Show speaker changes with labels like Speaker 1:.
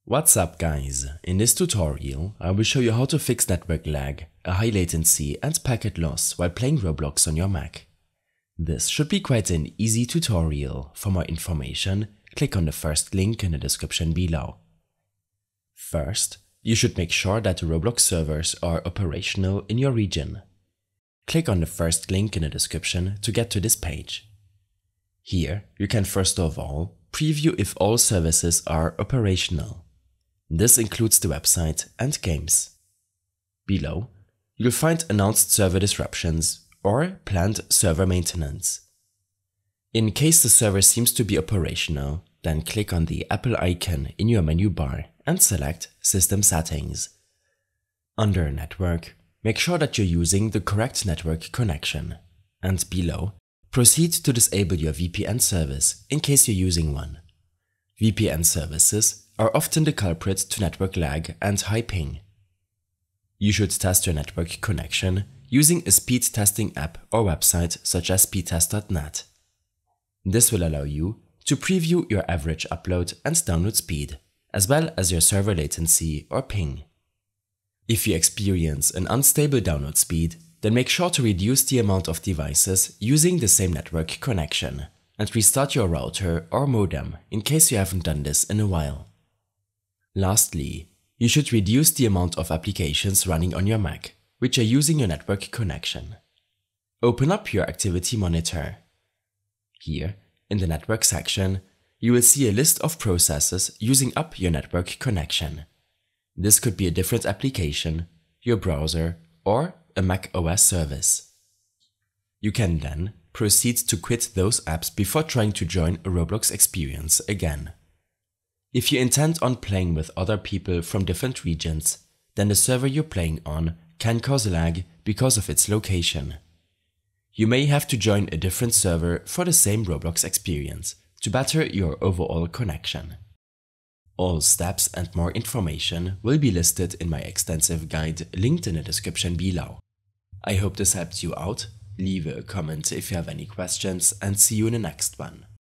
Speaker 1: What's up guys, in this tutorial I will show you how to fix network lag, a high latency and packet loss while playing Roblox on your Mac. This should be quite an easy tutorial. For more information, click on the first link in the description below. First, you should make sure that the Roblox servers are operational in your region. Click on the first link in the description to get to this page. Here, you can first of all preview if all services are operational. This includes the website and games. Below, you'll find announced server disruptions or planned server maintenance. In case the server seems to be operational, then click on the Apple icon in your menu bar and select System Settings. Under Network, make sure that you're using the correct network connection. And below, proceed to disable your VPN service in case you're using one. VPN services are often the culprit to network lag and high ping. You should test your network connection using a speed testing app or website such as speedtest.net. This will allow you to preview your average upload and download speed, as well as your server latency or ping. If you experience an unstable download speed, then make sure to reduce the amount of devices using the same network connection and restart your router or modem in case you haven't done this in a while. Lastly, you should reduce the amount of applications running on your Mac which are using your network connection. Open up your activity monitor. Here, in the network section, you will see a list of processes using up your network connection. This could be a different application, your browser, or a Mac OS service. You can then proceed to quit those apps before trying to join a Roblox experience again. If you intend on playing with other people from different regions, then the server you're playing on can cause lag because of its location. You may have to join a different server for the same Roblox experience to better your overall connection. All steps and more information will be listed in my extensive guide linked in the description below. I hope this helped you out. Leave a comment if you have any questions and see you in the next one.